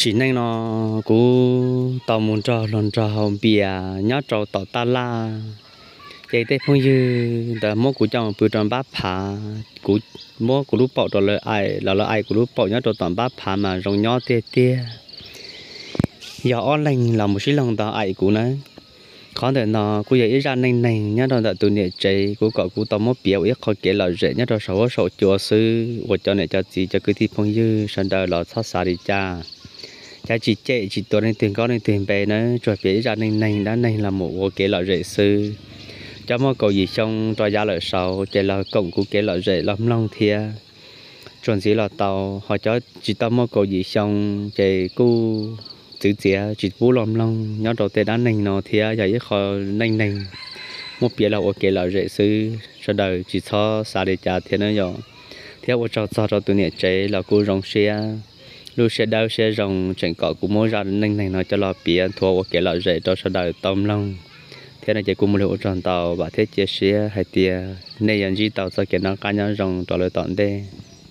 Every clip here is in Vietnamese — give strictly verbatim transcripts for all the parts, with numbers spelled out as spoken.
chỉ nên nó cú tàu muốn trò lần trò hồng bìa nhớ trò tàu ta la cái tết phong dư đã mua của chồng bữa tròn bát phá của mua của lúc bỏ trò lời ai là lời ai của lúc bỏ nhớ trò toàn bát phá mà rong nhớ tia tia giờ online là một số lần tàu ai của nó có thể nó cũng vậy ra nên này nhớ trò tại tụi nhẹ chạy của cậu của tàu mua biểu ít khỏi kể lời dễ nhớ trò sáu sáu chùa sư của cho này cho gì cho cứ thi phong dư sân đời là thoát xa đi cha cha chỉ chạy chỉ tôi nên tiền có nên tiền về nó rồi biết ra nên này đã này là một cái lợi rễ sư cho một cầu gì trong cho giá lợi sau chạy là cộng của cái lợi rễ lắm long thia chuẩn gì là tàu họ cho chỉ tao một cầu gì trong chạy cu chữ chĩa chỉ bù lắm long nhớ đầu tiên đã này nó thia giờ ít khó này này một biết là một cái lợi rễ sư sau đời chỉ cho xa để trả tiền nữa rồi theo một trò trò tụi nhẹ chạy là cô rong xe lúc sẽ đau sẽ rong chuyện cọ cũng muốn ra nên này nó cho lo biển thua cái lợi rễ cho sau đời tôm long thế này chỉ cũng một lượng tròn tàu và thế chia sẻ hay tia nên nhận gì tàu cho cái nó cá nhân rong cho lời tận đây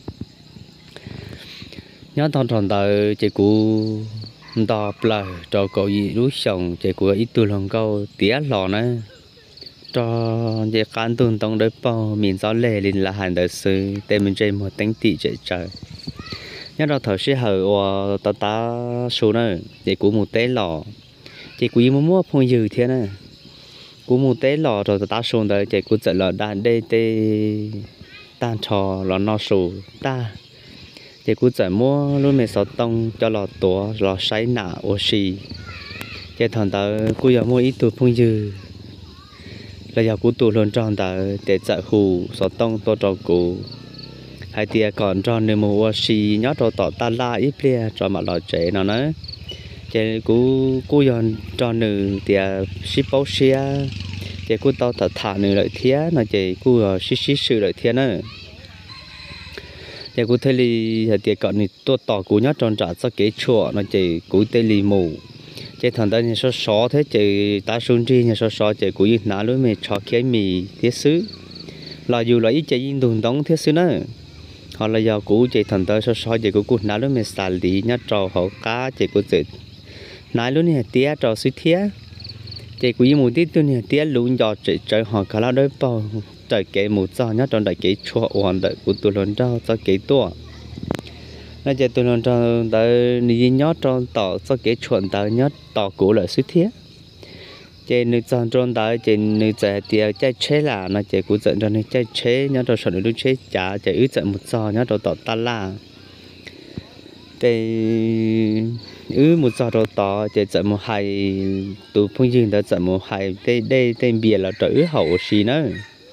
nhớ thằng tròn tàu chỉ cũng đò bờ cho cậu gì lúc sống chỉ cũng ít tuổi lòng câu tía lò nữa cho về cán tuần tông đấy bao miền gió lệ liền là hành đời sư tên mình chơi một tính tị chạy trời nhớ đó thở sẽ hở và ta ta số nữa để của một té lò chỉ quý mua mua phong dư thế này của một té lò rồi ta ta số đấy chỉ của chạy lò đàn đây tê tan trò lò no số ta chỉ của chạy mua luôn mấy sáu tông cho lò tổ lò sấy nạ oxy chỉ thằng ta của giờ mua ít tuổi phong dư là giờ của tụ luôn tròn ta để chạy hù sáu tông to trò cụ hai tia còn cho nên mua xì nhớ cho tỏ ta la ít lia cho mà lò trẻ nó nữa chế cú cú dọn cho nữ tia ship bao xia chế cú tao thật thả nữ lợi thía nó chế cú ship ship sự lợi thía nữa chế cú thấy li hai tia còn nữ tôi tỏ cú nhớ tròn trả cho kế chùa nó chế cú tê li mù chế thằng ta như số số thế chế ta xuân tri như số số chế cú như ná lối mì cho cái mì thiết sứ là dù là ít chế yên đồn đóng thiết sứ nữa họ là do cũ chị thần tới so so chị của cô nói luôn mình xài đi nhá trò họ cá chị của chị nói luôn nè tía trò suy thía chị của một tí tôi nè tía luôn do chị chơi họ cả là đối bao trời kể một giờ nhá tròn đại kể chua hoàn đại của tôi lớn cho cho kể tua nói chị tôi lớn cho tới đi nhớ tròn tỏ cho kể chuẩn tới nhớ tỏ cũ là suy thía chị nữ chọn tròn tới chị nữ chạy tiệt chạy chế là nó chị cũng dẫn cho nên chạy chế nhớ rồi sau đó lúc chế trả chị ứ chạy một giờ nhớ rồi tỏ ta la thì ứ một giờ rồi tỏ chị chạy một hai tụ phong dương đã chạy một hai đây đây tên bìa là trời hậu xí nữa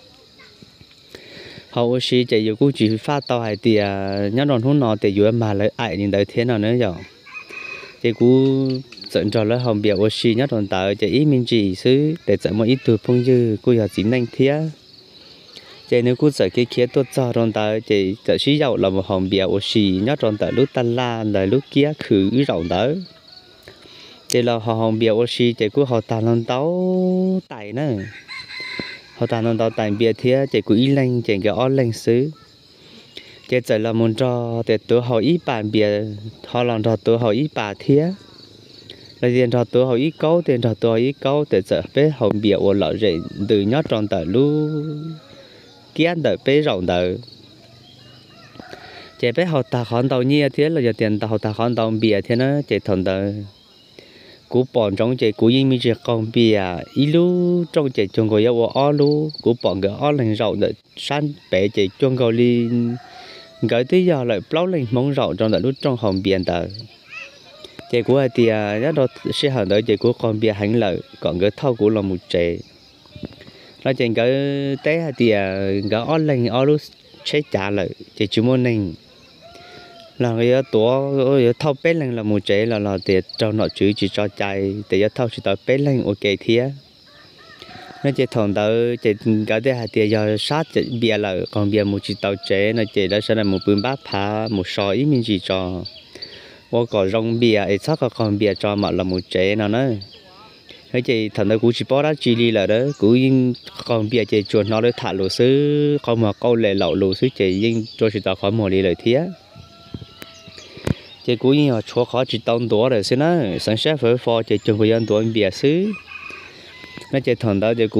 hậu xí chị dù cũng chỉ phát tao hai tiệt nhớ rồi hôm nọ thì dù mà lại ai nhìn tới thế nào nữa rồi chị cũng dẫn cho lớp hồng biểu oxy nhất còn tại chạy ít mình chỉ xứ để chạy một ít từ phong dư cô giờ chính anh thía chạy nếu cô chạy cái kia tốt cho còn tại chạy chạy sử dụng là một hồng biểu oxy nhất còn tại lúc tan la là lúc kia khử rộng đó chạy là hồng biểu oxy chạy cô họ tàn lần táo tài nữa họ tàn lần táo tài bia thía chạy cô ít lên chạy cái on lên xứ chạy chạy là một trò để tôi họ ít bàn bia họ làm trò tôi họ ít bà thía là tiền trò tôi hỏi ít câu tiền trò tôi ít câu để giờ bé hồng biểu ở lợi rễ từ nhớ tròn tờ lu kia đợi bé rộng đợi chạy bé học ta khoản tàu nhia thế là giờ tiền tàu ta khoản tàu bìa thế nó chạy thằng tờ cú bọn trong chạy cú yên mi chạy con bìa ít lu trong chạy chung gọi yêu ở lu cú bọn cái ở lên rộng đợi san bé chạy chung gọi đi gửi tới giờ lại plau lên mong rộng trong đợi lúc trong hồng biển tờ chị của thì nhất đó sẽ hẳn tới chị của con bia hành lợi còn cái thau của là một trẻ nó chỉ cái té thì cái on lên on lúc sẽ trả lại chị chú muốn nên là cái tổ cái thau bé lên là một trẻ là là thì cho nó chữ chỉ cho chạy thì cái thau chỉ tới bé lên ok thía nó chỉ thằng tới chị cái thế thì giờ sát chị bia là còn bia một chỉ tàu trẻ nó chị đã sẽ là một bún bát phá một sỏi mình chỉ cho我個用bia ấy chắc là còn bia cho mà là một chế nào nữa thế chị thằng đó cũng chỉ bỏ ra chỉ đi là đó cũng còn bia chị chuột nó để thả lúa sứ còn mà câu lệ lẩu lúa sứ chị nhưng cho chị ta khỏi một đi lời thía chỉ cú như họ chúa khó chỉ tông đũa rồi xí nó sáng sáng phải phò chỉ chung với dân đũa bìa xứ nó chỉ thằng đó chỉ cú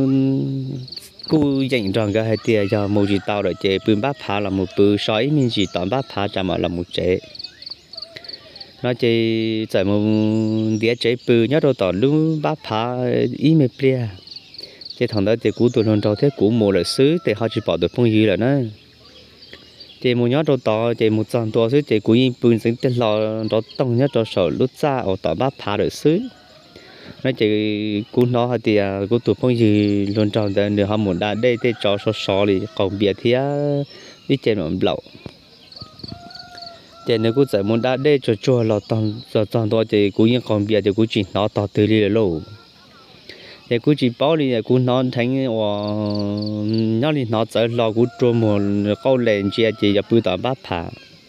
cú dành tròn cái hai tia cho một chỉ tàu rồi chỉ bươn bát phá là một bươn sói mình chỉ tóm bát phá cho mà là một chế nó chỉ chạy một đĩa chế bươn nhớ đâu tỏ lúc bát phá ý mệt bia chỉ thằng đó chỉ cú tụi nó trâu thế cú mùa là xứ thì họ chỉ bỏ được phong dư là nó chỉ một nhớ đâu tỏ chỉ một trăm tua xứ chỉ cú yên bươn sinh tên lò đó tông nhớ cho sầu lúc ra ở tỏ bát phá được xứ nó chỉ cú nó thì à cú tụi phong dư luôn trâu để để họ muốn đã đây để cho số số thì còn biệt thì đi trên một lậu chỉ nếu cú chạy muốn đã đây cho cho lò tông cho tông đó thì cú yên còn biệt thì cú chỉ nó tỏ từ đi lâu thì cú chỉ bảo đi cú nó thành và nhớ đi nó chạy lò cú trộn một câu lên chỉ chỉ là bự tỏ bát phá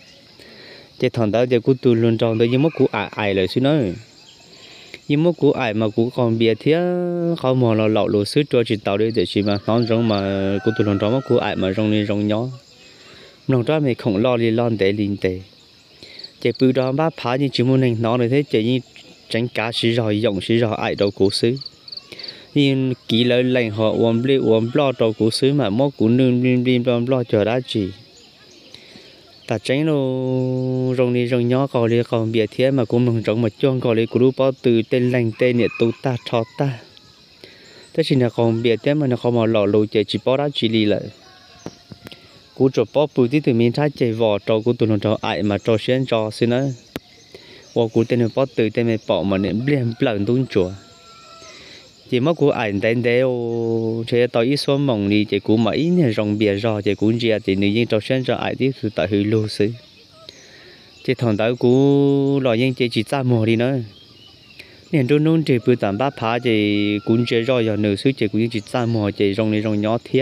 chỉ thằng đó thì cú tụi luôn trâu đó nhưng mà cú ai ai lại xí nữa nhưng mà cú ai mà cú còn biệt thì không mà là lậu lúa sứt cho chỉ tàu đi để chỉ mà nó giống mà cú tụi luôn trâu mà cú ai mà rong đi rong nhỏ rong đó mình không lo đi lo để liền để chỉ bự đó bát phá như chỉ muốn nó rồi thế chỉ như tránh cá xí rồi dùng xí rồi ai đâu cú xứ nhưng kỹ lợi lành họ uống bia uống lo đâu cú xứ mà mốt cú nương bim bim lo lo chờ đã chỉ ta tránh lo rong đi rong nhỏ còn đi còn biệt thế mà cũng mong rong mà chọn còn đi cú lúc bao từ tên lành tên nhiệt tu ta cho ta thế chỉ là còn biệt thế mà nó không mà lọ lùi chỉ chỉ bao đã chỉ đi lại cú cho bao bự tí từ miền thái chạy vò cho cú tụi nó cho ai mà cho xuyên cho xin nữa và cú tên nó bao từ tên mình bỏ mà niệm liền lần tung chùa chỉ mất cú ảnh tên đeo chế tao ít số mỏng đi chỉ cú mấy này rong bìa rò chỉ cú chia chỉ nếu như trâu sen cho ai thì từ tại hư lô xí chỉ thằng tới cú lo những chỉ chỉ ra mùa đi nữa nên đôi nôn chỉ bự tạm bát phá chỉ cú chia rò giờ nửa xứ chỉ cú chỉ ra mùa chỉ rong đi rong nhỏ thiệt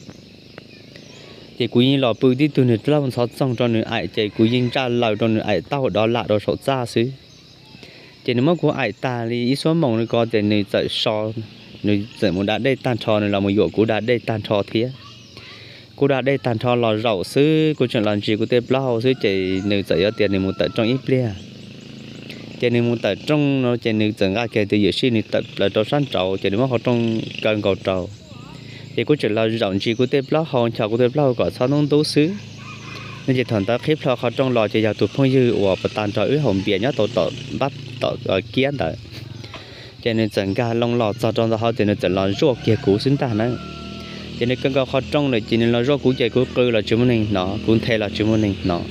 chỉ cú như lò bự tí từ nửa lâu sáu xong cho nửa ai chỉ cú như ra lâu cho nửa ai tao đó lạ đó sốt ra xí chỉ nếu mà của ai ta thì ít số mong nó có thể người chạy so người chạy một đã đây tan trò này là một vụ của đã đây tan trò thế của đã đây tan trò là rau xứ của chuyện làm gì của tép lao xứ chỉ người chạy ở tiền này một tận trong ít bia chỉ nếu một tận trong nó chỉ người chạy ra kia thì giờ xin người tận là trong sân trầu chỉ nếu mà họ trong cần cầu trầu thì của chuyện là rau gì của tép lao họ chào của tép lao có sao nông tố xứ nên chỉ thằng ta khép lo họ trong lò chỉ giờ tụt phong dư của bát tan trò ứ hồng biển nhá tổ tổ bắt tổ ở kia đấy cho nên整个long lò cho trong đó họ thì nó chỉ là ruột kia cũ sinh ta nữa cho nên cái họ trong này chỉ nên là ruột cũ chạy cũ cư là chúng mình nó cũng thay là chúng mình nó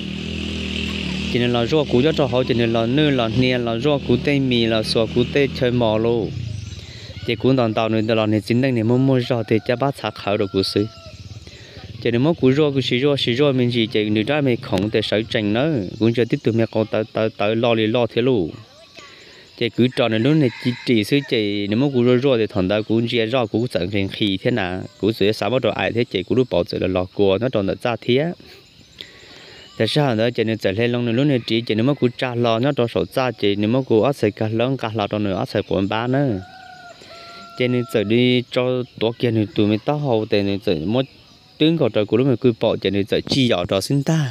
cho nên là ruột cũ cho họ cho nên là nơi là nia là ruột cũ tây mì là sò cũ tây chơi mò luôn thì cũng toàn tàu này là này chính đang này mua mua rồi thì cho bác sạc khảo được cũ xứ cho nên mỗi cú rô cú xí rô xí rô mình chỉ chỉ người ta mình không thể sử dụng nó cũng cho tiếp tục mình còn tới tới tới lo li lo thế luôn chỉ cứ tròn này lúc này chỉ chỉ sử chỉ nếu mỗi cú rô rô thì thằng ta cũng chỉ rô cũng chẳng thành khí thế nào cũng sử sao bắt đầu ai thế chỉ cú lúc bảo trợ là lo cua nó tròn được ra thế tại sao đó cho nên trở lên long này lúc này chỉ chỉ nếu mỗi cú trả lo nó tròn sổ ra chỉ nếu mỗi cú áp sẽ cả lớn cả là tròn nữa áp sẽ của ba nữa cho nên giờ đi cho tổ kia này tụi mình tao hậu thì này giờ mỗi tướng cầu trời của lúc mình cứ bỏ cho nên giờ chi dạo trò xin ta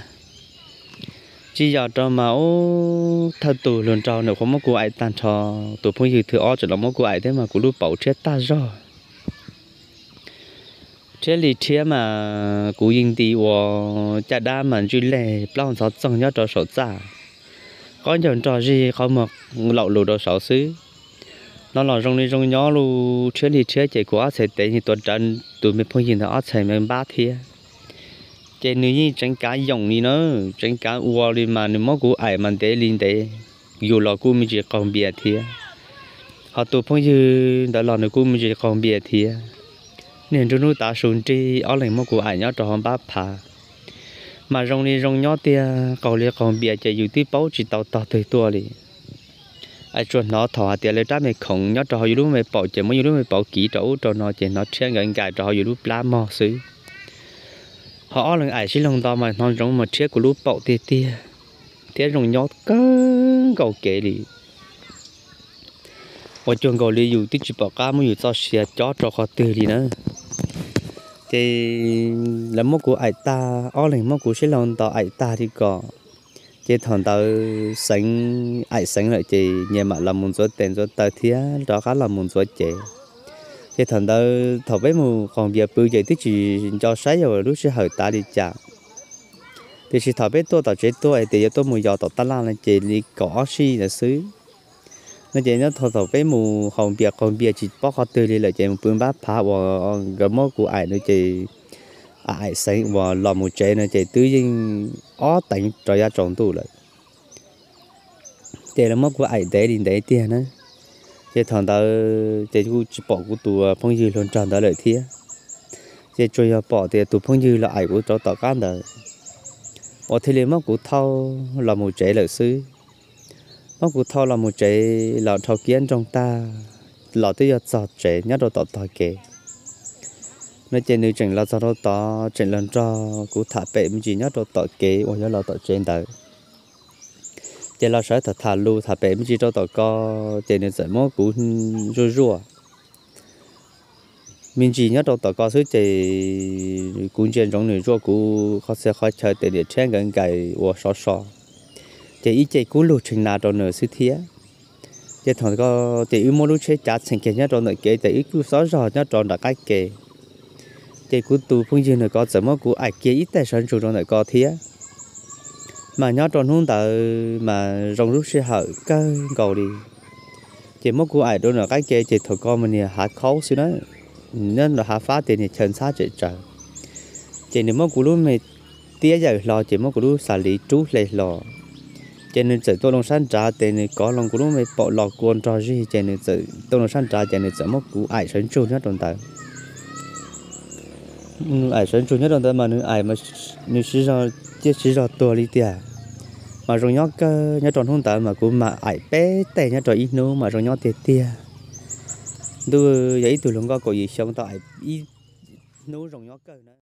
chi dạo trò mà ô thật tù luôn trò nếu không có cô ai tan trò tụi phong dư thừa ó cho nó có cô ai thế mà của lúc bảo chết ta rồi chết lì chết mà của yên tì và cha đa mà duy lệ bao giờ chẳng nhớ trò sổ ra có những trò gì không mà lậu lù đồ sổ xứ nó là rong đi rong nhỏ luôn chết đi chết chạy quá sẽ tệ như tuần trần tụi mình phong nhìn nó chạy mình ba thia chạy nếu như tránh cá dòng đi nữa tránh cá uo đi mà nếu mốt của ai mà để linh để dù là cô mình chỉ còn bìa thia họ tụi phong như đã là nếu cô mình chỉ còn bìa thia nên chúng nó ta xuống đi ở lại mốt của ai nhớ cho họ ba phà mà rong đi rong nhỏ tia cầu liệt còn bìa chạy dù tí báo chỉ tàu tàu tới tua đi ai chuẩn nó thọ tiền lấy trái mày không nhớ cho họ lúc mày bỏ chỉ mới lúc mày bỏ kỹ chỗ cho nó chỉ nó che gần gài cho họ lúc lá mò xứ họ lần ai xí lòng to mà nó giống một chiếc của lúc bỏ tia tia thế rồng nhót cỡ cầu kệ đi ở trường cầu đi dù tích chỉ bỏ cá mới dù cho xe chó cho họ tươi đi nữa thì là một của ai ta ở lần một của xí lòng to ai ta thì có chỉ thằng tao sinh ai sinh lại chỉ nhà mà làm muốn số tiền số tao thía đó khá là muốn số chế chỉ thằng tao thầu với mù còn việc bự vậy thì chỉ cho sáng rồi lúc sẽ hỏi ta đi chả thì chỉ thầu với tôi tao chế tôi thì tôi muốn giờ tao ta làm là chỉ đi có gì là xứ nó chỉ nó thầu thầu với mù còn việc còn việc chỉ bỏ khó từ đi là chỉ một phương pháp phá và cái mốt của ai nó chỉ ai sinh và làm một chế nó chỉ tự nhiên ó tỉnh rồi ra trồng tủ lại để nó mất của ai để đi để tiền nữa chỉ thằng ta chỉ cứ bỏ của tụ phong dư luôn tròn đó lợi thiệt chỉ chơi bỏ thì tụ phong dư là ai của cho tao can đời bỏ thì liền mất của thâu là một chế lợi sư mất của thâu là một chế là thâu kiến trong ta là tới giờ giọt chế nhất đồ tao tao kể nó trên nữ trình là sao đó tao trình lần cho của thả bể mình chỉ nhất đồ tao kể hoặc là tao trên đời chỉ là sợ thật thà lu thà bể mới chỉ cho tao co chỉ nên sợ mốt cũng rùa rùa mình chỉ nhớ tao tao co số chỉ cũng trên trong người rùa cũng khó sẽ khó chơi để để chen gần cái và sọ sọ chỉ ít chỉ cũng lụt chừng nào trong nửa xứ thía chỉ thằng co chỉ ít mỗi lúc chơi chả thành cái nhớ trong nửa kế chỉ ít cũng sọ sọ nhớ trong đã cái kế chỉ cũng tu phong dương nửa co sợ mốt cũng ai kia ít tài sản trong nửa co thía mà nhớ tròn hôn tờ mà rong rút xe hở cái cầu đi chỉ mất của ai đó là cái kia chỉ thôi con mình hạ khó xíu đó nên là hạ phá tiền thì chân sát chạy trời chỉ nếu mất của lúc mày tía giờ lo chỉ mất của lúc xả lý trú lại lo chỉ nên tự tôi lòng san trả tiền này có lòng của lúc mày bỏ lọ cuốn cho gì chỉ nên tự tôi lòng san trả chỉ nên tự mất của ai sống chung nhất trong tờ ai sống chung nhất trong tờ mà nếu ai mà nếu chỉ do chỉ chỉ do tôi đi tiền mà rồi nhóc nhóc tròn hôn tờ mà cũng mà ai bé tay nhóc tròn ít nô mà rồi nhóc tiệt tia tôi vậy tôi luôn có có gì xong tao ai ít nô rồi nhóc cơ nữa